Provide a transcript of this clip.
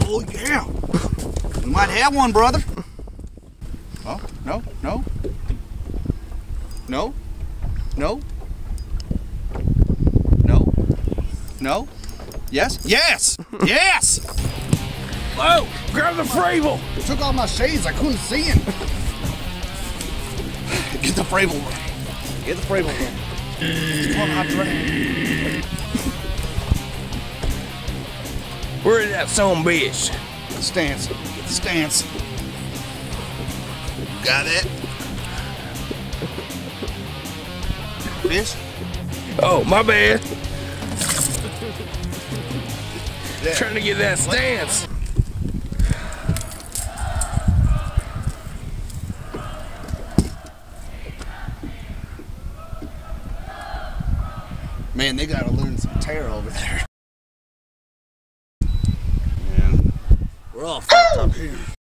Oh, yeah. We might have one, brother. Oh, no, no. No. No. No. No. Yes. Yes. Yes. Whoa! Grab the Fravel! Took off my shades. I couldn't see him. Get the Fravel. Get the Fravel. Come on, Where is that son of a bitch? Get the stance. Get the stance. Got it. Fish. Oh, my bad. Yeah. Trying to get that stance. Man, they gotta learn some tear over there. Man, we're all fucked up here.